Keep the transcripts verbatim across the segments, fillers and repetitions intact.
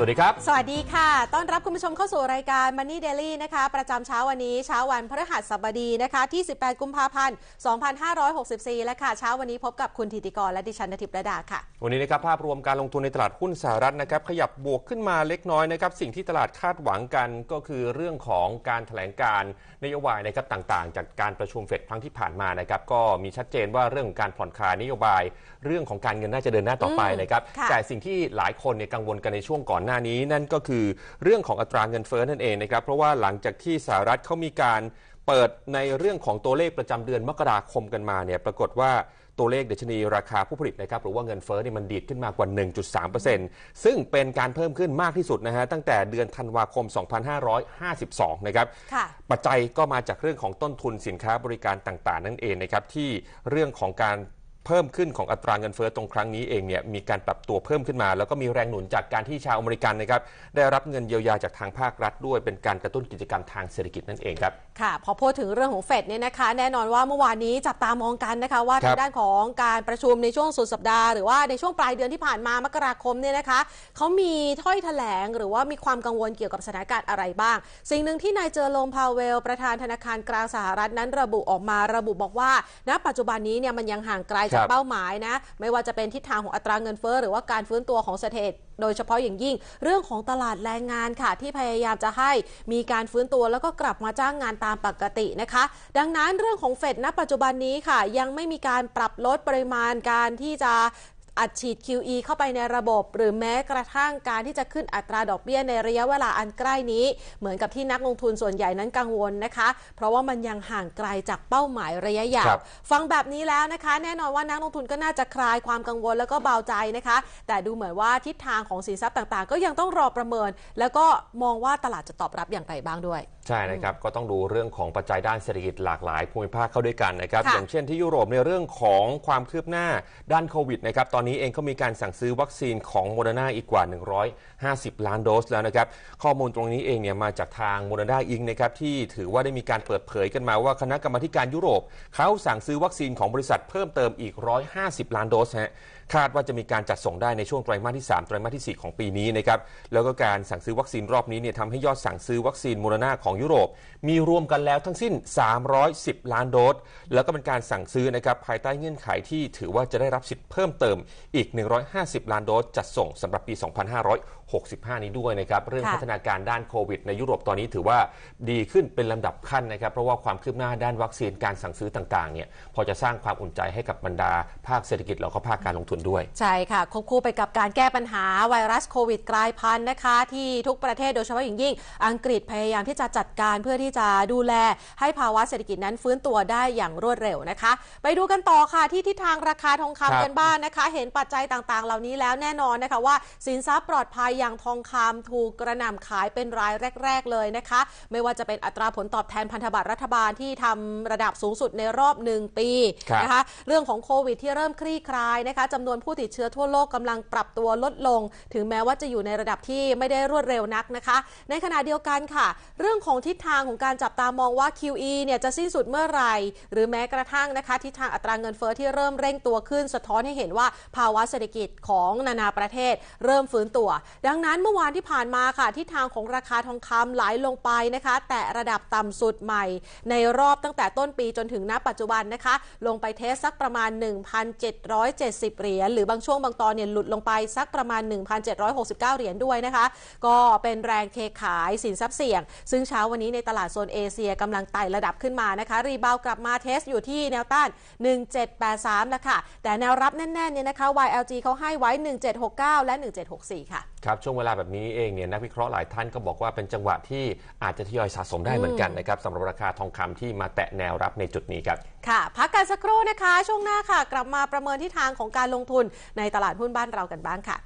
วัสดีครับสวัสดีค่ะต้อนรับคุณผู้ชมเข้าสู่รายการ Money Daily นะคะประจำเช้าวันนี้เช้าวันพฤหัสบดีนะคะที่สิบแปดกุมภาพันธ์สองพันห้าร้อยหกสิบสี่และค่ะเช้าวันนี้พบกับคุณธิติกรและดิฉันณทิพย์ระดาค่ะวันนี้นะครับภาพรวมการลงทุนในตลาดหุ้นสหรัฐนะครับขยับบวกขึ้นมาเล็กน้อยนะครับสิ่งที่ตลาดคาดหวังกันก็คือเรื่องของการแถลงการนโยบายนะครับต่างๆจากการประชุมเฟดครั้งที่ผ่านมานะครับก็มีชัดเจนว่าเรื่องของการผ่อนคลายนโยบายเรื่องของการเงินน่าจะเดินหน้าต่อไปนะครับแต่สิ่งที่หลายคนเนี่ยกังวลกันในช่วงก่อนหน้านี้นั่นก็คือเรื่องของอัตราเงินเฟ้อนั่นเองนะครับเพราะว่าหลังจากที่สหรัฐเขามีการเปิดในเรื่องของตัวเลขประจำเดือนมกราคมกันมาเนี่ยปรากฏว่าตัวเลขดัชนีราคาผู้ผลิตนะครับหรือว่าเงินเฟ้อนี่มันดีดขึ้นมากว่า หนึ่งจุดสามเปอร์เซ็นต์ ซึ่งเป็นการเพิ่มขึ้นมากที่สุดนะฮะตั้งแต่เดือนธันวาคมสองพันห้าร้อยห้าสิบสองนะครับปัจจัยก็มาจากเรื่องของต้นทุนสินค้าบริการต่างๆนั่นเองนะครับที่เรื่องของการเพิ่มขึ้นของอัตราเงินเฟ้อตรงครั้งนี้เองเนี่ยมีการปรับตัวเพิ่มขึ้นมาแล้วก็มีแรงหนุนจากการที่ชาวอเมริกันนะครับได้รับเงินเยียวยาจากทางภาครัฐด้วยเป็นการกระตุ้นกิจกรรมทางเศรษฐกิจนั่นเองครับค่ะพอพูดถึงเรื่องของเฟดเนี่ยนะคะแน่นอนว่าเมื่อวานนี้จับตามองกันนะคะว่าทางด้านของการประชุมในช่วงสุดสัปดาห์หรือว่าในช่วงปลายเดือนที่ผ่านมามกราคมเนี่ยนะคะเขามีถ้อยแถลงหรือว่ามีความกังวลเกี่ยวกับสถานการณ์อะไรบ้างสิ่งหนึ่งที่นายเจอโรมพาเวลประธานธนาคารกลางสหรัฐนั้นระบุออกมาระบุบอกว่าณปัจจุบันนี้เนี่ยมันยังห่างไกลจากเป้าหมายนะไม่ว่าจะเป็นทิศทางของอัตราเงินเฟ้อหรือว่าการฟื้นตัวของเศรษฐกิจโดยเฉพาะอย่างยิ่งเรื่องของตลาดแรงงานค่ะที่พยายามจะให้มีการฟื้นตัวแล้วก็กลับมาจ้างงานตามปกตินะคะดังนั้นเรื่องของเฟดณปัจจุบันนี้ค่ะยังไม่มีการปรับลดปริมาณการที่จะอัดฉีด คิว อี เข้าไปในระบบหรือแม้กระทั่งการที่จะขึ้นอัตราดอกเบี้ยในระยะเวลาอันใกล้นี้เหมือนกับที่นักลงทุนส่วนใหญ่นั้นกังวลนะคะเพราะว่ามันยังห่างไกลจากเป้าหมายระยะยาวฟังแบบนี้แล้วนะคะแน่นอนว่านักลงทุนก็น่าจะคลายความกังวลแล้วก็เบาใจนะคะแต่ดูเหมือนว่าทิศทางของสินทรัพย์ต่างๆก็ยังต้องรอประเมินแล้วก็มองว่าตลาดจะตอบรับอย่างไรบ้างด้วยใช่นะครับก็ต้องดูเรื่องของปัจจัยด้านเศรษฐกิจหลากหลายภูมิภาคเข้าด้วยกันนะครับอย่างเช่นที่ยุโรปในเรื่องของความคืบหน้าด้านโควิดนะครับตอนนี้เองก็มีการสั่งซื้อวัคซีนของโมเดอร์นาอีกกว่าหนึ่งร้อยห้าสิบล้านโดสแล้วนะครับข้อมูลตรงนี้เองเนี่ยมาจากทางโมเดอร์นาอิงนะครับที่ถือว่าได้มีการเปิดเผยกันมาว่าคณะกรรมาการยุโรปเขาสั่งซื้อวัคซีนของบริษัทเพิ่มเติมอีกหนึ่งร้อยห้าสิบล้านโดสฮะคาดว่าจะมีการจัดส่งได้ในช่วงไตรมาสที่สามไตรมาสที่สี่ของปีนี้นะครับแล้วก็การสั่งซื้อวัคซีนรอบนี้เนี่ยทำให้ยอดสั่งซื้อวัคซีนโมเดอร์นาของยุโรปมีรวมกันแล้วทั้งสิ้นสามร้อยสิบล้านโดสแล้วก็เป็นการสั่งซื้อนะครับภายใต้เงื่อนไขที่ถือว่าจะได้รับสิทธิ์เพิ่มเติมอีกหนึ่งร้อยห้าสิบล้านโดสจัดส่งสำหรับปีสองพันห้าร้อยหกสิบห้านี้ด้วยนะครับเรื่องพัฒนาการด้านโควิดในยุโรปตอนนี้ถือว่าดีขึ้นเป็นลำดับขั้นนะครับเพราะว่าความคืบหน้าด้านวัคซีนการสั่งซื้อต่างๆเนี่ยพอจะสร้างความอุ่นใจให้กับบรรดาภาคเศรษฐกิจแล้วก็ภาคการลงทุนด้วยใช่ค่ะควบคู่ไปกับการแก้ปัญหาไวรัสโควิดกลายพันธุ์นะคะที่ทุกประเทศโดยเฉพาะอย่างยิ่งอังกฤษพยายามที่จะจัดการเพื่อที่จะดูแลให้ภาวะเศรษฐกิจนั้นฟื้นตัวได้อย่างรวดเร็วนะคะไปดูกันต่อค่ะที่ทิศทางราคาทองคำกันบ้าง นะคะเห็นปัจจัยต่างๆเหล่านี้แล้วแน่นอนนะคะว่าสินทรัพย์ปลอดภัยอย่างทองคำถูกกระหน่ำขายเป็นรายแรกๆเลยนะคะไม่ว่าจะเป็นอัตราผลตอบแทนพันธบัตรรัฐบาลที่ทำระดับสูงสุดในรอบหนึ่งปีนะคะเรื่องของโควิดที่เริ่มคลี่คลายนะคะจำนวนผู้ติดเชื้อทั่วโลกกำลังปรับตัวลดลงถึงแม้ว่าจะอยู่ในระดับที่ไม่ได้รวดเร็วนักนะคะในขณะเดียวกันค่ะเรื่องของทิศทางของการจับตามองว่า คิว อี เนี่ยจะสิ้นสุดเมื่อไหร่หรือแม้กระทั่งนะคะทิศทางอัตราเงินเฟ้อที่เริ่มเร่งตัวขึ้นสะท้อนให้เห็นว่าภาวะเศรษฐกิจของนานาประเทศเริ่มฟื้นตัวดังนั้นเมื่อวานที่ผ่านมาค่ะทิศทางของราคาทองคำไหลลงไปนะคะแต่ระดับต่ำสุดใหม่ในรอบตั้งแต่ต้นปีจนถึงณปัจจุบันนะคะลงไปเทสสักประมาณ หนึ่งพันเจ็ดร้อยเจ็ดสิบ เหรียญหรือบางช่วงบางตอนเนี่ยหลุดลงไปสักประมาณ หนึ่งพันเจ็ดร้อยหกสิบเก้า เหรียญด้วยนะคะก็เป็นแรงเทขายสินทรัพย์เสี่ยงซึ่งเช้าวันนี้ในตลาดโซนเอเชียกำลังไต่ระดับขึ้นมานะคะรีบาวกลับมาเทสอยู่ที่แนวต้านหนึ่งพันเจ็ดร้อยแปดสิบสามแล้วค่ะแต่แนวรับแน่นๆเนี่ยนะคะ วาย แอล จี เขาให้ไว้หนึ่งพันเจ็ดร้อยหกสิบเก้าและหนึ่งพันเจ็ดร้อยหกสิบสี่ค่ะครับช่วงเวลาแบบนี้เองเนี่ยนักวิเคราะห์หลายท่านก็บอกว่าเป็นจังหวะที่อาจจะทยอยสะสมได้เหมือนกันนะครับสำหรับราคาทองคำที่มาแตะแนวรับในจุดนี้ครับค่ะพักกันสักครู่นะคะช่วงหน้าค่ะกลับมาประเมินทิศทางของการลงทุนในตลาดหุ้นบ้านเรากันบ้างค่ะ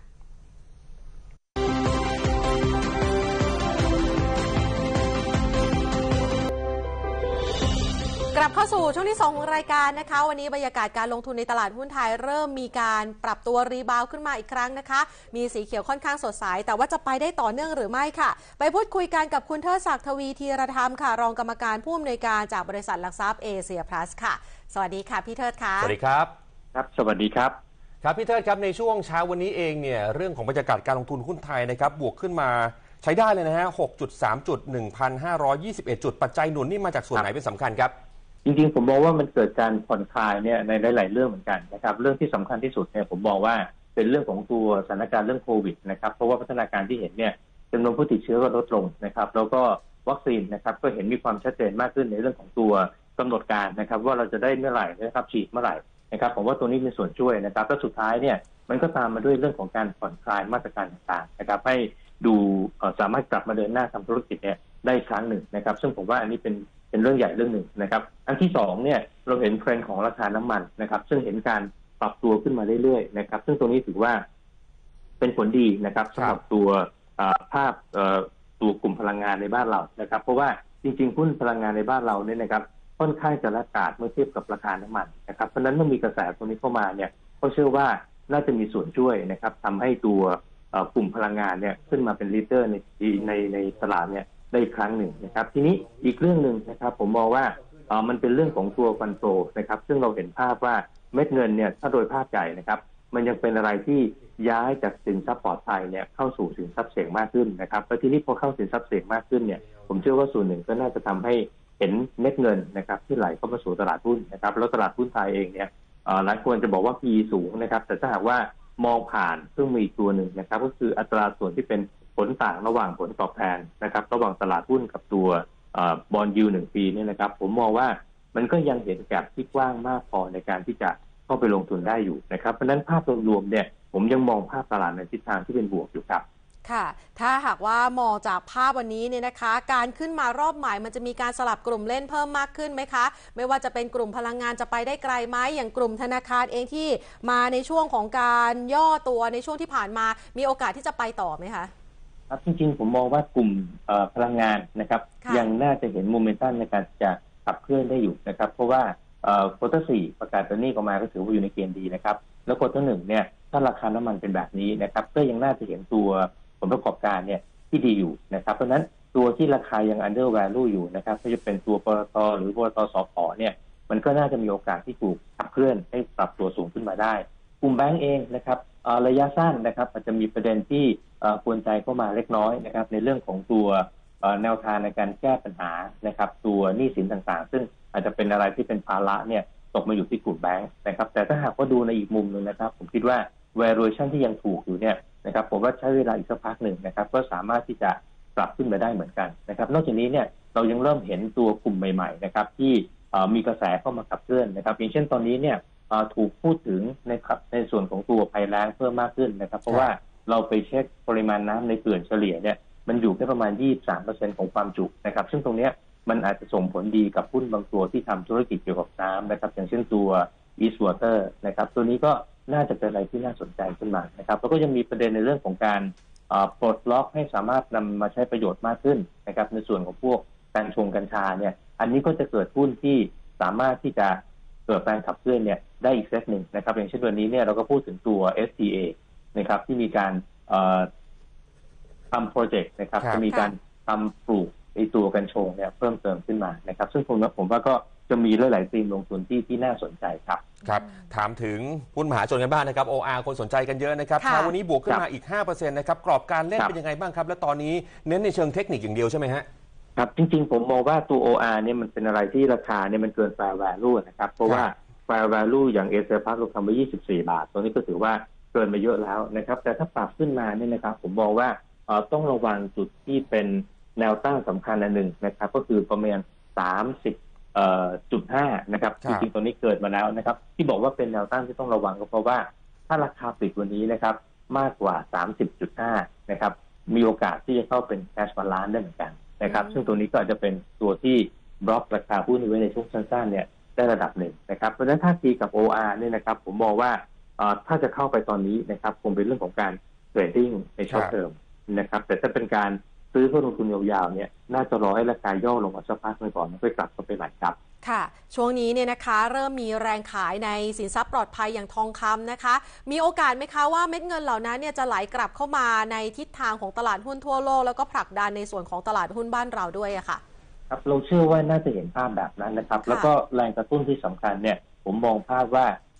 กลับเข้าสู่ช่วงที่สองของรายการนะคะวันนี้บรรยากาศการลงทุนในตลาดหุ้นไทยเริ่มมีการปรับตัวรีบาวขึ้นมาอีกครั้งนะคะมีสีเขียวค่อนข้างสดใสแต่ว่าจะไปได้ต่อเนื่องหรือไม่ค่ะไปพูดคุยกันกับคุณเทิดศักดิ์ทวีธีรธรรมค่ะรองกรรมการผู้อำนวยการจากบริษัทหลักทรัพย์เอเชียพลัสค่ะสวัสดีค่ะพี่เทิดค่ะสวัสดีครับครับสวัสดีครับครับพี่เทิดครับในช่วงเช้าวันนี้เองเนี่ยเรื่องของบรรยากาศการลงทุนหุ้นไทยนะครับบวกขึ้นมาใช้ได้เลยนะฮะ หกจุดสาม จุด หนึ่งพันห้าร้อยยี่สิบเอ็ด จุดปัจจัยหนุนนี่มาจากส่วนไหนเป็นสำคัญครับจริงๆผมมองว่ามันเกิดการผ่อนคลายเนี่ยในหลายๆเรื่องเหมือนกันนะครับเรื่องที่สำคัญที่สุดเนี่ยผมมองว่าเป็นเรื่องของตัวสถานการณ์เรื่องโควิดนะครับเพราะว่าพัฒนาการที่เห็นเนี่ยจำนวนผู้ติดเชื้อก็ลดลงนะครับแล้วก็วัคซีนนะครับก็เห็นมีความชัดเจนมากขึ้นในเรื่องของตัวกำหนดการนะครับว่าเราจะได้เมื่อไหร่นะครับฉีดเมื่อไหร่นะครับผมว่าตัวนี้มีส่วนช่วยนะครับและสุดท้ายเนี่ยมันก็ตามมาด้วยเรื่องของการผ่อนคลายมาตรการต่างๆนะครับให้ดูสามารถกลับมาเดินหน้าทำธุรกิจเนี่ยได้ครั้งหนึ่งนะครับซึ่งผมว่าอันนี้เป็นเป็นเรื่องใหญ่เรื่องหนึ่งนะครับอันที่สองเนี่ยเราเห็นเทรนด์ของราคาน้ำมันนะครับซึ่งเห็นการปรับตัวขึ้นมาเรื่อยๆนะครับซึ่งตรงนี้ถือว่าเป็นผลดีนะครับสำหรับตัวภาพตัวกลุ่มพลังงานในบ้านเรานะครับเพราะว่าจริงๆหุ้นพลังงานในบ้านเราเนี่ยนะครับค่อนข้างจะละกาดเมื่อเทียบกับราคาน้ำมันนะครับเพราะฉะนั้นเมื่อมีกระแสตรงนี้เข้ามาเนี่ยก็เชื่อว่าน่าจะมีส่วนช่วยนะครับทำให้ตัวกลุ่มพลังงานเนี่ยขึ้นมาเป็นลีดเดอร์ในในในตลาดเนี่ยได้อีกครั้งหนึ่งนะครับทีนี้อีกเรื่องหนึ่งนะครับผมมองว่ามันเป็นเรื่องของตัวฟันโฟนะครับซึ่งเราเห็นภาพว่าเม็ดเงินเนี่ยถ้าโดยภาพใหญ่นะครับมันยังเป็นอะไรที่ย้ายจากสินทรัพย์ปลอดภัยเนี่ยเข้าสู่สินทรัพย์เสี่ยงมากขึ้นนะครับแล้วทีนี้พอเข้าสินทรัพย์เสี่ยงมากขึ้นเนี่ยผมเชื่อว่าส่วนหนึ่งก็น่าจะทำให้เห็นเม็ดเงินนะครับที่ไหลเข้ามาสู่ตลาดหุ้นนะครับแล้วตลาดหุ้นไทยเองเนี่ยหลายคนจะบอกว่า พี อี สูงนะครับแต่ถ้าหากว่ามองผ่านซึ่งมีอีกตัวหนึ่งนะครับก็คืออัตราส่วนที่เป็นผลต่างระหว่างผลตอบแทนนะครับระหว่างตลาดหุ้นกับตัวบอนด์ยิลด์หนึ่งปีเนี่ยนะครับผมมองว่ามันก็ยังเห็นแกปที่กว้างมากพอในการที่จะเข้าไปลงทุนได้อยู่นะครับเพราะฉะนั้นภาพรวมๆเนี่ยผมยังมองภาพตลาดในทิศทางที่เป็นบวกอยู่ครับค่ะถ้าหากว่ามองจากภาพวันนี้เนี่ยนะคะการขึ้นมารอบใหม่มันจะมีการสลับกลุ่มเล่นเพิ่มมากขึ้นไหมคะไม่ว่าจะเป็นกลุ่มพลังงานจะไปได้ไกลไหมอย่างกลุ่มธนาคารเองที่มาในช่วงของการย่อตัวในช่วงที่ผ่านมามีโอกาสที่จะไปต่อไหมคะครับจริงๆผมมองว่ากลุ่มพลังงานนะครับยังน่าจะเห็นโมเมนตัมในการจะขับเคลื่อนได้อยู่นะครับเพราะว่าโควอเตอร์สี่ประกาศตัวนี้ออกมาก็ถือว่าอยู่ในเกณฑ์ดีนะครับแล้วโควอเตอร์หนึ่งเนี่ยถ้าราคาน้ำมันเป็นแบบนี้นะครับก็ยังน่าจะเห็นตัวผลประกอบการเนี่ยที่ดีอยู่นะครับเพราะฉะนั้นตัวที่ราคายัง under value อยู่นะครับก็จะเป็นตัวปตท.หรือปตท.สผ.เนี่ยมันก็น่าจะมีโอกาสที่ถูกขับเคลื่อนให้ปรับตัวสูงขึ้นมาได้กลุ่มแบงก์เองนะครับระยะสั้นนะครับอาจจะมีประเด็นที่กวนใจเข้ามาเล็กน้อยนะครับในเรื่องของตัวแนวทางในการแก้ปัญหานะครับตัวหนี้สินต่างๆซึ่งอาจจะเป็นอะไรที่เป็นภาระเนี่ยตกมาอยู่ที่กลุ่มแบงก์นะครับแต่ถ้าหากว่าดูในอีกมุมนึงนะครับผมคิดว่า valuation ที่ยังถูกอยู่เนี่ยนะครับผมว่าใช้เวลาอีกสักพักหนึ่งนะครับก็สามารถที่จะปรับขึ้นมาได้เหมือนกันนะครับนอกจากนี้เนี่ยเรายังเริ่มเห็นตัวกลุ่มใหม่ๆนะครับที่มีกระแสเข้ามาขับเคลื่อนนะครับอย่างเช่นตอนนี้เนี่ยถูกพูดถึงในในส่วนของตัวภัยแล้งเพิ่มมากขึ้นนะครับเพราะว่าเราไปเช็คปริมาณน้ำในเขื่อนเฉลี่ยเนี่ยมันอยู่แค่ประมาณ ยี่สิบสามเปอร์เซ็นต์ ของความจุนะครับซึ่งตรงนี้มันอาจจะส่งผลดีกับหุ้นบางตัวที่ทำธุรกิจเกี่ยวกับน้ำนะครับอย่างเช่นตัว East Water นะครับตัวนี้ก็น่าจะเป็นอะไรที่น่าสนใจขึ้นมานะครับแล้วก็ยังมีประเด็นในเรื่องของการปลดล็อกให้สามารถนำมาใช้ประโยชน์มากขึ้นนะครับในส่วนของพวกการชงกัญชาเนี่ยอันนี้ก็จะเกิดหุ้นที่สามารถที่จะเกิดแรงขับเคลื่อนเนี่ยได้อีกเซตหนึ่งนะครับอย่างเช่นวันนี้เนี่ยเราก็พูดถึงตัว เอส ที เอ นะครับที่มีการทำโปรเจกต์นะครับจะมีการทำปลูกไอตัวกัญชงเนี่ยเพิ่มเติมขึ้นมานะครับซึ่งผมผมว่าก็จะมีหลายๆธีมลงทุนที่ที่น่าสนใจครับครับถามถึงหุ้นมหาชนกันบ้างนะครับ โอ อาร์ คนสนใจกันเยอะนะครับเช้าวันนี้บวกขึ้นมาอีก ห้าเปอร์เซ็นต์ นะครับกรอบการเล่นเป็นยังไงบ้างครับและตอนนี้เน้นในเชิงเทคนิคอย่างเดียวใช่ไหมฮะครับจริงๆผมมองว่าตัว โอ อาร์ เนี่ยมันเป็นอะไรที่ราคาเนี่ยมันเกิน fair value นะครับเพราะว่า fair value อย่าง เอ เซีย Park เราทำไว้ยี่สิบสี่บาทตรงนี้ก็ถือว่าเกินมาเยอะแล้วนะครับแต่ถ้าปรับขึ้นมาเนี่ยนะครับผมมองว่าต้องระวังจุดที่เป็นแนวตั้งสำคัญอันหนึ่งนะครับก็คือประมาณสามสิบจุดห้านะครับจริงๆตัวนี้เกิดมาแล้วนะครับที่บอกว่าเป็นแนวตั้งที่ต้องระวังก็เพราะว่าถ้าราคาปิดวันนี้นะครับมากกว่า สามสิบจุดห้า นะครับมีโอกาสที่จะเข้าเป็น cash balance ได้เหมือนกันนะครับซึ่งตัวนี้ก็อาจจะเป็นตัวที่บล็อกราคาหุ้นไว้ในช่วงสั้นๆเนี่ยได้ระดับหนึ่งนะครับเพราะฉะนั้นท่าทีกับ โอ อาร์ เนี่ยนะครับผมมองว่าถ้าจะเข้าไปตอนนี้นะครับคงเป็นเรื่องของการเทรดดิ้งในช็อตเทอมนะครับแต่ถ้าเป็นการซื้อเพื่อลงทุนยาวๆเนี่ยน่าจะรอให้ราคาย่อลงมาสักพักหนึ่งก่อนแล้วค่อยกลับเข้าไปใหม่ครับค่ะช่วงนี้เนี่ยนะคะเริ่มมีแรงขายในสินทรัพย์ปลอดภัยอย่างทองคำนะคะมีโอกาสไหมคะว่าเม็ดเงินเหล่านั้นเนี่ยจะไหลกลับเข้ามาในทิศทางของตลาดหุ้นทั่วโลกแล้วก็ผลักดันในส่วนของตลาดหุ้นบ้านเราด้วยอะค่ะครับเราเชื่อว่าน่าจะเห็นภาพแบบนั้นนะครับแล้วก็แรงกระตุ้นที่สำคัญเนี่ยผมมองภาพว่า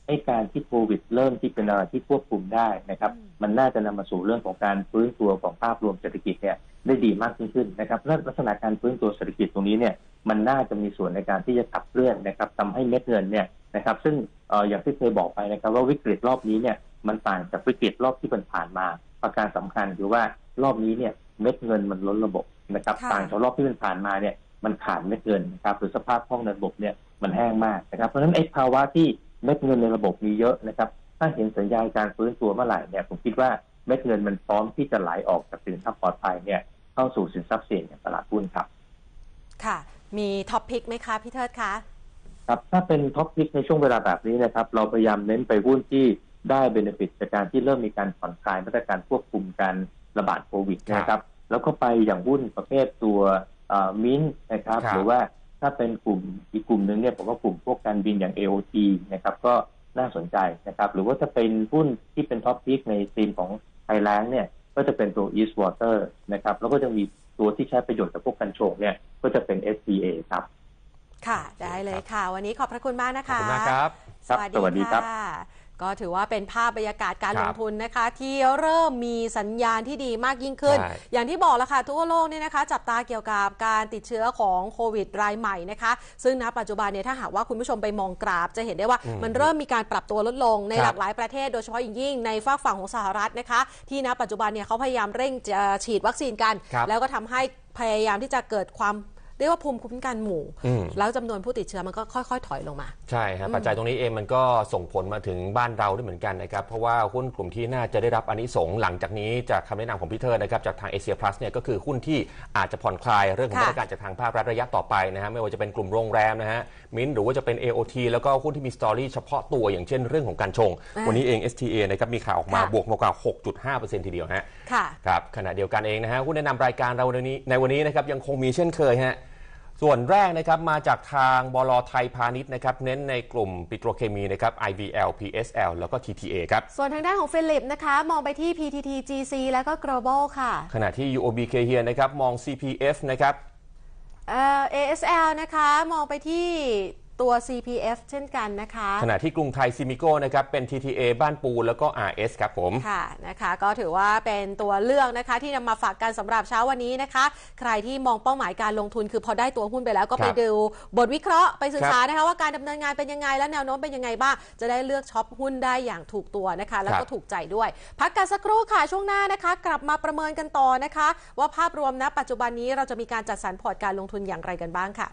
ไอ้การที่โควิดเริ่มที่เป็นอะไรที่ควบคุมได้นะครับมันน่าจะนำมาสู่เรื่องของการฟื้นตัวของภาพรวมเศรษฐกิจเนี่ยได้ดีมากยิ่งขึ้นนะครับและลักษณะการฟื้นตัวเศรษฐกิจตรงนี้เนี่ยมันน่าจะมีส่วนในการที่จะขับเคลื่อนนะครับทำให้เม็ดเงินเนี่ยนะครับซึ่งเอ่ออย่างที่เคยบอกไปนะครับว่าวิกฤตรอบนี้เนี่ยมันต่างจากวิกฤตรอบที่ผ่านมาประการสำคัญคือว่ารอบนี้เนี่ยเม็ดเงินมันล้นระบบนะครับต่างจากรอบที่ผ่านมาเนี่ยมันขาดเม็ดเงินนะครับหรือสภาพคล่องในระบบเนี่ยมันแห้งมากนะครับเพราะฉะนั้นไอ้ภาวะที่เม็ดเงินในระบบมีเยอะนะครับถ้าเห็นสัญญาณการฟื้นตัวเมื่อไหร่เนี่ยผมคิดว่าเม็ดเงินมันพร้อมที่จะไหลออกจากสินทรัพย์ปลอดภัยเนี่ยเข้าสู่สินทรัพย์เสี่ยงอย่างตลาดหุ้นครับค่ะมีท็อปพิกไหมคะพี่เทิดคะครับถ้าเป็นท็อปพิกในช่วงเวลาแบบนี้นะครับเราพยายามเน้นไปหุ้นที่ได้เบเนฟิตจากการที่เริ่มมีการผ่อนคลายมาตรการควบคุมการระบาดโควิดนะครับแล้วก็ไปอย่างหุ้นประเภทตัวมิ้นนะครับหรือว่าถ้าเป็นกลุ่มอีกกลุ่มหนึ่งเนี่ยผมว่ากลุ่มพวกการบินอย่าง เอ โอ ที นะครับก็น่าสนใจนะครับหรือว่าจะเป็นหุ้นที่เป็นท็อปพิกในธีมของไทยแลนด์เนี่ยก็จะเป็นตัว East Water นะครับแล้วก็จะมีตัวที่ใช้ประโยชน์จากพวกกัญชงเนี่ยก็จะเป็น เอส ที เอ ครับค่ะได้เลยค่ะวันนี้ขอบพระคุณมากนะคะขอบคุณมากครับสวัสดีค่ะก็ถือว่าเป็นภาพบรรยากาศการลงทุนนะคะที่เริ่มมีสัญญาณที่ดีมากยิ่งขึ้นอย่างที่บอกแล้วค่ะทั่วโลกเนี่ยนะคะจับตาเกี่ยวกับการติดเชื้อของโควิดรายใหม่นะคะซึ่งณปัจจุบันเนี่ยถ้าหากว่าคุณผู้ชมไปมองกราฟจะเห็นได้ว่ามันเริ่มมีการปรับตัวลดลงในหลากหลายประเทศโดยเฉพาะอย่างยิ่งในฝั่งฝั่งของสหรัฐนะคะที่ณปัจจุบันเนี่ยเขาพยายามเร่งจะฉีดวัคซีนกันแล้วก็ทำให้พยายามที่จะเกิดความเรียกว่าภูมิคุ้มกันหมู่แล้วจำนวนผู้ติดเชื้อมันก็ค่อยๆถอยลงมาใช่ครับปัจจัยตรงนี้เองมันก็ส่งผลมาถึงบ้านเราด้วยเหมือนกันนะครับเพราะว่าหุ้นกลุ่มที่น่าจะได้รับอานิสงส์หลังจากนี้จากคำแนะนำของพี่เทิดนะครับจากทางเอเชียพลัสเนี่ยก็คือหุ้นที่อาจจะผ่อนคลายเรื่องของมาตรการจากทางภาครัฐระยะต่อไปนะฮะไม่ว่าจะเป็นกลุ่มโรงแรมนะฮะมิ้นหรือว่าจะเป็น เอ โอ ที แล้วก็หุ้นที่มีสตอรี่เฉพาะตัวอย่างเช่นเรื่องของการชงวันนี้เอง เอส ที เอ นะครับมีข่าวออกมาบวกมากว่า หกจุดห้าเปอร์เซ็นต์ ทีเดียวฮะครับขณะเดียวกันเองนะฮะหุ้นแนะนำรายการเราในวันนี้ในวันนี้นะครับยังคงมีเช่นเคยฮะส่วนแรกนะครับมาจากทางบล.ไทยพาณิชย์นะครับเน้นในกลุ่มปิโตรเคมีนะครับ ไอ วี แอล พี เอส แอล แล้วก็ ที ที เอ ครับส่วนทางด้านของฟิลิปนะคะมองไปที่ พี ที ที จี ซี แล้วก็ Global ค่ะขณะที่ ยู โอ บี เค เฮียนะครับมอง ซี พี เอฟ นะครับเอ่อ เอ เอส แอล นะคะมองไปที่ตัว ซี พี เอฟ เช่นกันนะคะขณะที่กรุงไทยซิมิโก้นะครับเป็น ที ที เอ บ้านปูแล้วก็ อาร์ เอส ครับผมค่ะนะคะก็ถือว่าเป็นตัวเลือกนะคะที่นำมาฝากกันสำหรับเช้าวันนี้นะคะใครที่มองเป้าหมายการลงทุนคือพอได้ตัวหุ้นไปแล้วก็ไปดูบทวิเคราะห์ไปศึกษานะคะว่าการดำเนินงานเป็นยังไงและแนวโน้มเป็นยังไงบ้างจะได้เลือกช็อปหุ้นได้อย่างถูกตัวนะคะแล้วก็ถูกใจด้วยพักกันสักครู่ค่ะช่วงหน้านะคะกลับมาประเมินกันต่อนะคะว่าภาพรวมณปัจจุบันนี้เราจะมีการจัดสรรพอร์ตการลงทุนอย่างไรกันบ้างค่ะ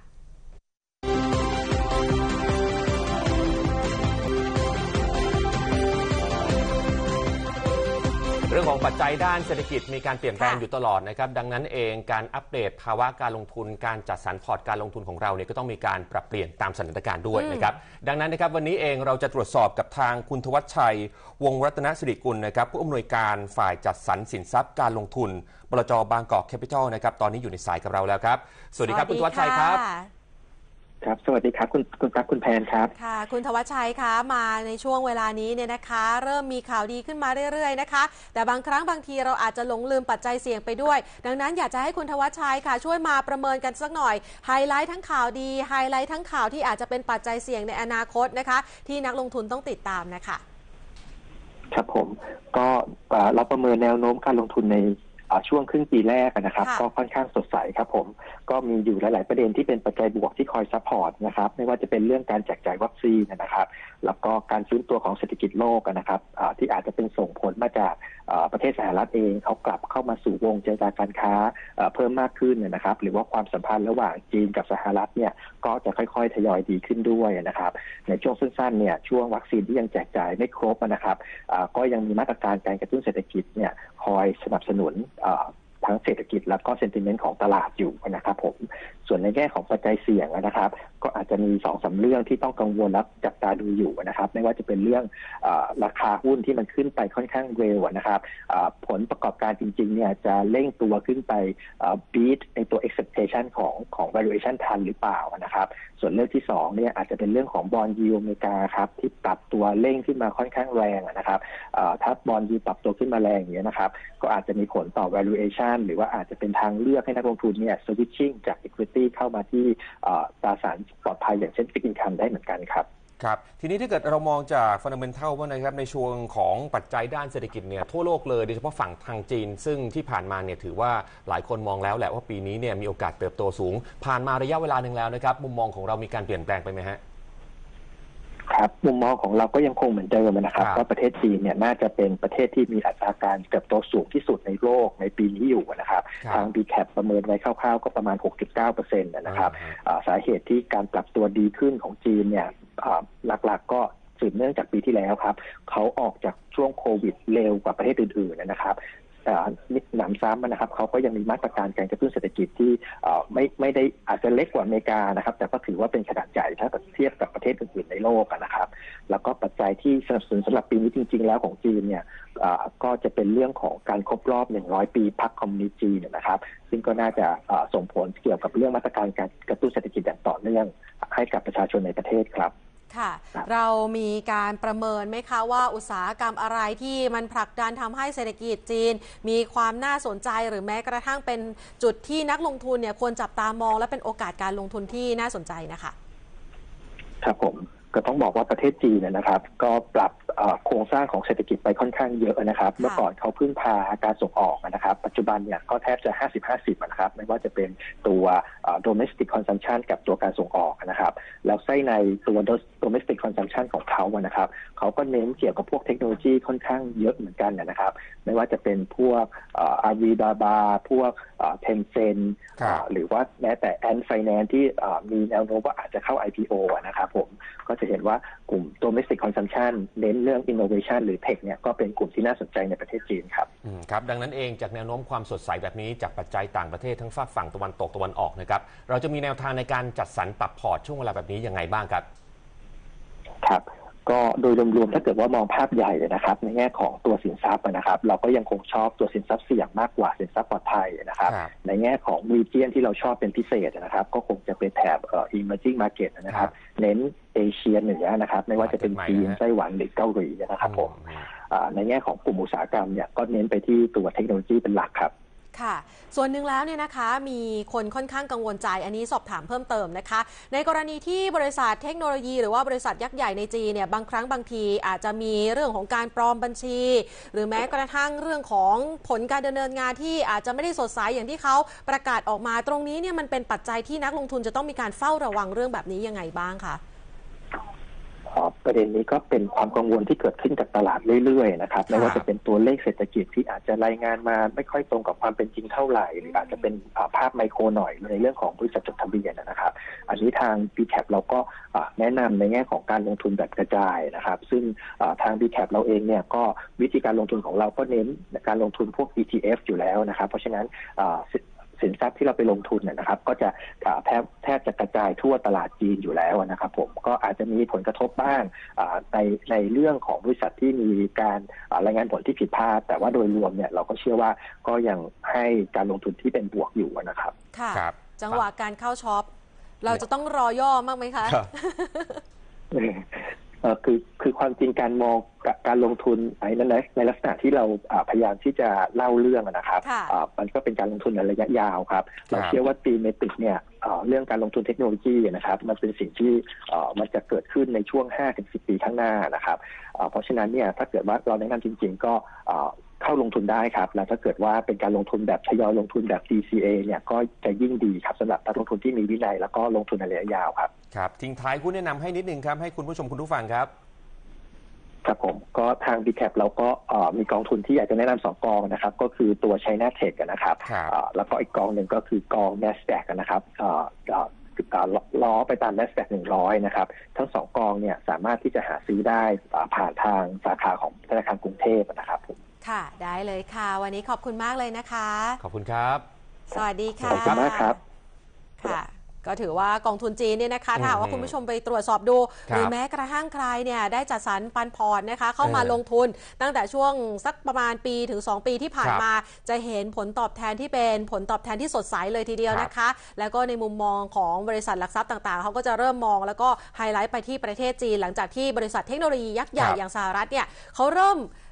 เรื่องของปัจจัยด้านเศรษฐกิจมีการเปลี่ยนแปลงอยู่ตลอดนะครับดังนั้นเองการอัปเดตภาวะการลงทุนการจัดสรรพอร์ตการลงทุนของเราเนี่ยก็ต้องมีการปรับเปลี่ยนตามสถานการณ์ด้วยนะครับดังนั้นนะครับวันนี้เองเราจะตรวจสอบกับทางคุณธวัชชัยวงศ์รัตนสิริกุลนะครับผู้อำนวยการฝ่ายจัดสรรสินทรัพย์การลงทุนบลจ.บางกอกแคปิตอลนะครับตอนนี้อยู่ในสายกับเราแล้วครับสวัสดีครับคุณธวัชชัยครับครับสวัสดีครับคุณคุณครับคุณแพนครับค่ะคุณธวัชชัยคะมาในช่วงเวลานี้เนี่ยนะคะเริ่มมีข่าวดีขึ้นมาเรื่อยๆนะคะแต่บางครั้งบางทีเราอาจจะหลงลืมปัจจัยเสี่ยงไปด้วยดังนั้นอยากจะให้คุณธวัชชัยค่ะช่วยมาประเมินกันสักหน่อยไฮไลท์ทั้งข่าวดีไฮไลท์ทั้งข่าวที่อาจจะเป็นปัจจัยเสี่ยงในอนาคตนะคะที่นักลงทุนต้องติดตามนะคะครับผมก็เราประเมินแนวโน้มการลงทุนในช่วงครึ่งปีแรกนะครับก็ค่อนข้างสดใสครับผมก็มีอยู่หลายๆประเด็นที่เป็นปัจจัยบวกที่คอยซัพพอร์ตนะครับไม่ว่าจะเป็นเรื่องการแจกจ่ายวัคซีนนะครับแล้วก็การฟื้นตัวของเศรษฐกิจโลกนะครับที่อาจจะเป็นส่งผลมาจากประเทศสหรัฐเองเขากลับเข้ามาสู่วงเจรจาการค้าเพิ่มมากขึ้นนะครับหรือว่าความสัมพันธ์ระหว่างจีนกับสหรัฐเนี่ยก็จะค่อยๆทยอยดีขึ้นด้วยนะครับในช่วงสั้นๆเนี่ยช่วงวัคซีนที่ยังแจกจ่ายไม่ครบนะครับก็ยังมีมาตรการการกระตุ้นเศรษฐกิจเนี่ยคอยสนับสนุนทั้งเศรษฐกิจและก็เซนติเมนต์ของตลาดอยู่นะครับผมส่วนในแง่ของปัจจัยเสี่ยงนะครับก็อาจจะมี สองถึงสาม เรื่องที่ต้องกังวลและจับตาดูอยู่นะครับไม่ว่าจะเป็นเรื่องราคาหุ้นที่มันขึ้นไปค่อนข้างเร็วนะครับผลประกอบการจริงๆเนี่ยจะเร่งตัวขึ้นไป beat ในตัว expectation ของของ valuation ทันหรือเปล่านะครับส่วนเรื่องที่สองเนี่ยอาจจะเป็นเรื่องของ bond yield อเมริกาครับที่ปรับตัวเร่งขึ้นมาค่อนข้างแรงนะครับถ้า bond yield ปรับตัวขึ้นมาแรงอย่างเงี้ยนะครับก็อาจจะมีผลต่อ valuationหรือว่าอาจจะเป็นทางเลือกให้นักลงทุนเนี่ย switching จาก equity เข้ามาที่ตราสารปลอดภัยอย่างเช่น fixed income ได้เหมือนกันครับครับทีนี้ถ้าเกิดเรามองจากฟันดัมเมนทัลว่านะครับในช่วงของปัจจัยด้านเศรษฐกิจเนี่ยทั่วโลกเลยโดยเฉพาะฝั่งทางจีนซึ่งที่ผ่านมาเนี่ยถือว่าหลายคนมองแล้วแหละว่าปีนี้เนี่ยมีโอกาสเติบโตสูงผ่านมาระยะเวลาหนึ่งแล้วนะครับมุมมองของเรามีการเปลี่ยนแปลงไปไหมฮะครับมุมมองของเราก็ยังคงเหมือนเดิมนะครับว่าประเทศจีนเนี่ยน่าจะเป็นประเทศที่มีอัตราการเติบโตสูงที่สุดในโลกในปีนี้อยู่นะครับทาง บี แคป ประเมินไว้คร่าวๆก็ประมาณ หกจุดเก้าเปอร์เซ็นต์ นะครับสาเหตุที่การปรับตัวดีขึ้นของจีนเนี่ยหลักๆก็สืบเนื่องจากปีที่แล้วครับเขาออกจากช่วงโควิดเร็วกว่าประเทศอื่นๆนะครับหนำซ้ำนะครับเขาก็ยังมีมาตรการการกระตุ้นเศรษฐกิจที่ไม่ไม่ได้อาจจะเล็กกว่าอเมริกานะครับแต่ก็ถือว่าเป็นขนาดใหญ่ถ้าเทียบกับประเทศอื่นๆในโลกนะครับแล้วก็ปัจจัยที่สนับสนุนสำหรับปีนี้จริงๆแล้วของจีนเนี่ยก็จะเป็นเรื่องของการครบรอบหนึ่งร้อยปีพรรคคอมมิวนิสต์จีนนะครับซึ่งก็น่าจะส่งผลเกี่ยวกับเรื่องมาตรการการกระตุ้นเศรษฐกิจอย่างต่อเนื่องให้กับประชาชนในประเทศครับค่ะเรามีการประเมินไหมคะว่าอุตสาหกรรมอะไรที่มันผลักดันทำให้เศรษฐกิจจีนมีความน่าสนใจหรือแม้กระทั่งเป็นจุดที่นักลงทุนเนี่ยควรจับตามองและเป็นโอกาสการลงทุนที่น่าสนใจนะคะครับผมก็ต้องบอกว่าประเทศจีนนะครับก็ปรับโครงสร้างของเศรษฐกิจไปค่อนข้างเยอะนะครับเมื่อก่อนเขาพึ่งพาการส่งออกนะครับปัจจุบันเนี่ยก็แทบจะ ห้าสิบ ห้าสิบ นะครับไม่ว่าจะเป็นตัว domestic consumption กับตัวการส่งออกนะครับแล้วไส้ในตัว domestic consumption ของเขานะครับเขาก็เน้นเกี่ยวกับพวกเทคโนโลยีค่อนข้างเยอะเหมือนกันนะครับไม่ว่าจะเป็นพวก Alibaba พวก Tencent หรือว่าแม้แต่ Ant Finance ที่มีแนวโน้มว่าอาจจะเข้า ไอ พี โอ นะครับผมก็จะเห็นว่ากลุ่ม domestic consumption เน้นเรื่อง innovation หรือ tech เนี่ยก็เป็นกลุ่มที่น่าสนใจในประเทศจีนครับครับดังนั้นเองจากแนวโน้มความสดใสแบบนี้จากปัจจัยต่างประเทศทั้งฝั่งฝั่งตะวันตกตะวันออกนะครับเราจะมีแนวทางในการจัดสรรปรับพอร์ตช่วงเวลาแบบนี้ยังไงบ้างครับครับก็โดยรวมๆถ้าเกิดว่ามองภาพใหญ่เลยนะครับในแง่ของตัวสินทรัพย์นะครับเราก็ยังคงชอบตัวสินทรัพย์เสี่ยงมากกว่าสินทรัพย์ปลอดภัยนะครับในแง่ของรีเจียนที่เราชอบเป็นพิเศษนะครับก็คงจะเป็นแถบเอ่อ emerging market นะครับเน้นเอเชียเหนือนะครับไม่ว่าจะเป็นจีนไต้หวันหรือเกาหลีนะครับผมในแง่ของกลุ่มอุตสาหกรรมเนี่ยก็เน้นไปที่ตัวเทคโนโลยีเป็นหลักครับค่ะส่วนหนึ่งแล้วเนี่ยนะคะมีคนค่อนข้างกังวลใจอันนี้สอบถามเพิ่มเติมนะคะในกรณีที่บริษัทเทคโนโลยีหรือว่าบริษัทยักษ์ใหญ่ในจีนเนี่ยบางครั้งบางทีอาจจะมีเรื่องของการปลอมบัญชีหรือแม้กระทั่งเรื่องของผลการดำเนินงานที่อาจจะไม่ได้สดใสอย่างที่เขาประกาศออกมาตรงนี้เนี่ยมันเป็นปัจจัยที่นักลงทุนจะต้องมีการเฝ้าระวังเรื่องแบบนี้ยังไงบ้างคะประเด็นนี้ก็เป็นความกังวลที่เกิดขึ้นกับตลาดเรื่อยๆนะครับไม่ว่าจะเป็นตัวเลขเศรษฐกิจที่อาจจะรายงานมาไม่ค่อยตรงกับความเป็นจริงเท่าไหร่หรืออาจจะเป็นภาพไมโครหน่อยในเรื่องของบริษัทจดทะเบียนนะครับอันนี้ทาง บี แคป เราก็แนะนำในแง่ของการลงทุนแบบกระจายนะครับซึ่งทาง บี แคป เราเองเนี่ยก็วิธีการลงทุนของเราก็เน้นการลงทุนพวก อี ที เอฟ อยู่แล้วนะครับเพราะฉะนั้นสินทรัพย์ที่เราไปลงทุนนะครับก็จะแทบแทบจะกระจายทั่วตลาดจีนอยู่แล้วนะครับผมก็อาจจะมีผลกระทบบ้างในในเรื่องของบริษัทที่มีการรายงานผลที่ผิดพลาดแต่ว่าโดยรวมเนี่ยเราก็เชื่อว่าก็ยังให้การลงทุนที่เป็นบวกอยู่นะครับค่ะจังหวะการเข้าช็อปเราจะต้องรอย่อมากไหมคะคือคือความจริงการมองการลงทุนในนั้นในลักษณะที่เราพยายามที่จะเล่าเรื่องนะครับมันก็เป็นการลงทุนในระยะยาวครับเราเชื่อว่าตีเมติกเนี่ยเรื่องการลงทุนเทคโนโลยีนะครับมันเป็นสิ่งที่มันจะเกิดขึ้นในช่วง ห้าถึงสิบ ปีข้างหน้านะครับเพราะฉะนั้นเนี่ยถ้าเกิดว่าเราแนะนำจริงๆก็เข้าลงทุนได้ครับแล้วถ้าเกิดว่าเป็นการลงทุนแบบทยอยลงทุนแบบ ดี ซี เอ เนี่ยก็จะยิ่งดีครับสำหรับนักลงทุนที่มีวินัยแล้วก็ลงทุนในระยะยาวครับครับทิ้งท้ายคุณแนะนำให้นิดนึงครับให้คุณผู้ชมคุณผู้ฟังครับครับผมก็ทาง บี แคป เราก็มีกองทุนที่อยากจะแนะนำสองกองนะครับก็คือตัว China Tech นะครับแล้วก็อีกกองหนึ่งก็คือกอง Nasdaq นะครับล้อไปตาม Nasdaq หนึ่งร้อยนะครับทั้งสองกองเนี่ยสามารถที่จะหาซื้อได้ผ่านทางสาขาของธนาคารกรุงเทพนะครับผมค่ะได้เลยค่ะวันนี้ขอบคุณมากเลยนะคะขอบคุณครับสวัสดีค่ะขอบคุณมากครับค่ะก็ถือว่ากองทุนจีนเนี่ยนะคะถ้าว่าคุณผู้ชมไปตรวจสอบดูหรือแม้กระทั่งใครเนี่ยได้จัดสรรปันพรนะคะเข้ามาลงทุนตั้งแต่ช่วงสักประมาณปีถึงสองปีที่ผ่านมาจะเห็นผลตอบแทนที่เป็นผลตอบแทนที่สดใสเลยทีเดียวนะคะแล้วก็ในมุมมองของบริษัทหลักทรัพย์ต่างๆเขาก็จะเริ่มมองแล้วก็ไฮไลท์ไปที่ประเทศจีนหลังจากที่บริษัทเทคโนโลยียักษ์ใหญ่อย่างสหรัฐเนี่ยเขาเริ่ม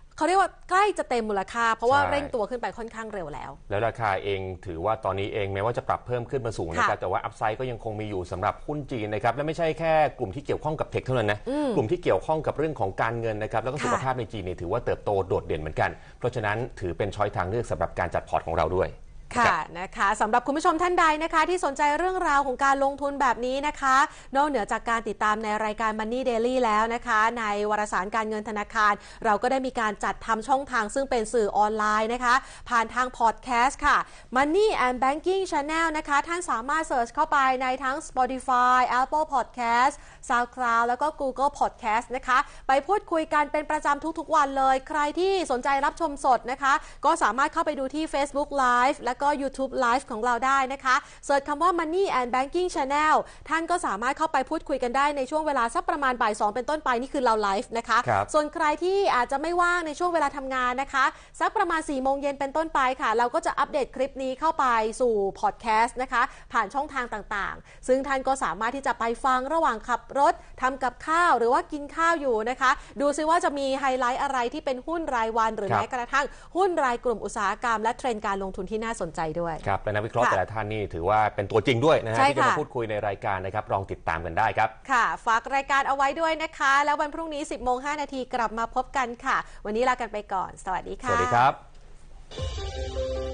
เขาเรียกว่าใกล้จะเต็มมูลค่าเพราะว่าใช่เร่งตัวขึ้นไปค่อนข้างเร็วแล้วแล้วราคาเองถือว่าตอนนี้เองแม้ว่าจะปรับเพิ่มขึ้นมาสูงนะครับแต่ว่าอัพไซด์ก็ยังคงมีอยู่สำหรับหุ้นจีนนะครับและไม่ใช่แค่กลุ่มที่เกี่ยวข้องกับเทคเท่านั้นนะกลุ่มที่เกี่ยวข้องกับเรื่องของการเงินนะครับแล้วก็สุขภาพในจีนเนี่ยถือว่าเติบโตโดดเด่นเหมือนกันเพราะฉะนั้นถือเป็นช้อยทางเลือกสำหรับการจัดพอร์ตของเราด้วยค่ะนะคะสำหรับคุณผู้ชมท่านใดนะคะที่สนใจเรื่องราวของการลงทุนแบบนี้นะคะนอกเหนือจากการติดตามในรายการ Money Daily แล้วนะคะในวารสารการเงินธนาคารเราก็ได้มีการจัดทำช่องทางซึ่งเป็นสื่อออนไลน์นะคะผ่านทางพอดแคสต์ค่ะ Money and Banking Channel นะคะท่านสามารถเสิร์ชเข้าไปในทั้ง Spotify Apple Podcast SoundCloud แล้วก็ Google Podcast นะคะไปพูดคุยกันเป็นประจำทุกๆวันเลยใครที่สนใจรับชมสดนะคะก็สามารถเข้าไปดูที่ Facebook Live และก็ YouTube Live ของเราได้นะคะเสิร์ชคำว่า Money and Banking Channel ท่านก็สามารถเข้าไปพูดคุยกันได้ในช่วงเวลาสักประมาณบ่ายสองเป็นต้นไปนี่คือเราไลฟ์นะคะส่วนใครที่อาจจะไม่ว่างในช่วงเวลาทำงานนะคะสักประมาณสี่โมงเย็นเป็นต้นไปค่ะเราก็จะอัปเดตคลิปนี้เข้าไปสู่พอดแคสต์นะคะผ่านช่องทางต่างๆซึ่งท่านก็สามารถที่จะไปฟังระหว่างขับรถทำกับข้าวหรือว่ากินข้าวอยู่นะคะดูซิว่าจะมีไฮไลท์อะไรที่เป็นหุ้นรายวันหรือแม้กระทั่งหุ้นรายกลุ่มอุตสาหกรรมและเทรนด์การลงทุนที่น่าสนใจด้วยครับและนักวิเคราะห์แต่ละท่านนี่ถือว่าเป็นตัวจริงด้วยนะฮะที่จะมาพูดคุยในรายการนะครับลองติดตามกันได้ครับค่ะฝากรายการเอาไว้ด้วยนะคะแล้ววันพรุ่งนี้ สิบโมงห้านาทีกลับมาพบกันค่ะวันนี้ลากันไปก่อนสวัสดีค่ะสวัสดีครับ